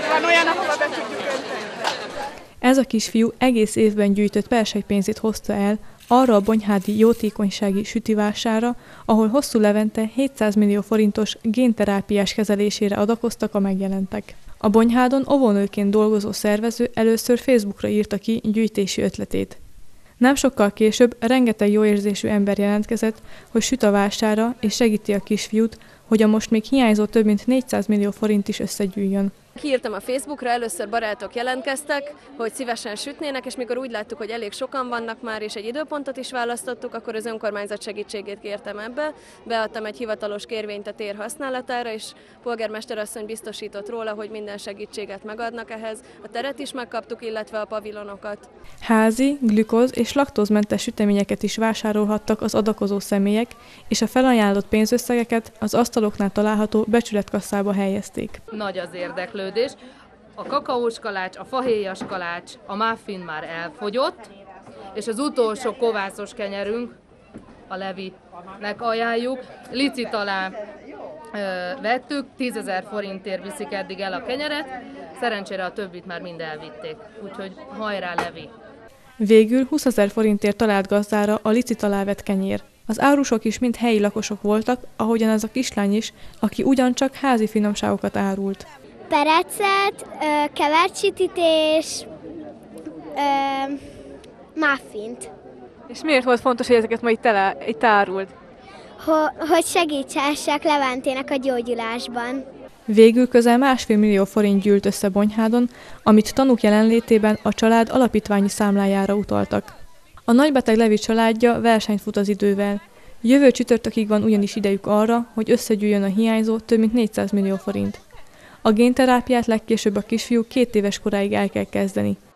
vagy van olyan, ahova be tudjuk önteni. Ez a kisfiú egész évben gyűjtött persejpénzét hozta el arra a bonyhádi jótékonysági sütivására, ahol hosszú levente 700 millió forintos génterápiás kezelésére adakoztak a megjelentek. A Bonyhádon óvónőként dolgozó szervező először Facebookra írta ki gyűjtési ötletét. Nem sokkal később rengeteg jóérzésű ember jelentkezett, hogy süt a vására és segíti a kisfiút, hogy a most még hiányzó több mint 400 millió forint is összegyűjjön. Kiírtam a Facebookra, először barátok jelentkeztek, hogy szívesen sütnének, és mikor úgy láttuk, hogy elég sokan vannak már, és egy időpontot is választottuk, akkor az önkormányzat segítségét kértem ebbe. Beadtam egy hivatalos kérvényt a tér használatára, és polgármester asszony biztosított róla, hogy minden segítséget megadnak ehhez. A teret is megkaptuk, illetve a pavilonokat. Házi, glükóz és laktózmentes süteményeket is vásárolhattak az adakozó személyek, és a felajánlott pénzösszegeket az asztaloknál található becsületkasszába helyezték. Nagy az érdeklődés. A kakaós kalács, a fahéjas kalács, a muffin már elfogyott, és az utolsó kovászos kenyerünk, a Levinek ajánljuk. Licit alá vettük, 10 000 forintért viszik eddig el a kenyeret, szerencsére a többit már mind elvitték, úgyhogy hajrá Levi! Végül 20 000 forintért talált gazdára a licit alá vett kenyér. Az árusok is mind helyi lakosok voltak, ahogyan az a kislány is, aki ugyancsak házi finomságokat árult. Perecet, kevert sütítés, muffint. És miért volt fontos, hogy ezeket ma itt árult? Hogy segítsessek Leventének a gyógyulásban. Végül közel 1,5 millió forint gyűlt össze Bonyhádon, amit tanúk jelenlétében a család alapítványi számlájára utaltak. A nagybeteg Levi családja versenyt fut az idővel. Jövő csütörtökig van ugyanis idejük arra, hogy összegyűjjön a hiányzó több mint 400 millió forint. A génterápiát legkésőbb a kisfiú 2 éves koráig el kell kezdeni.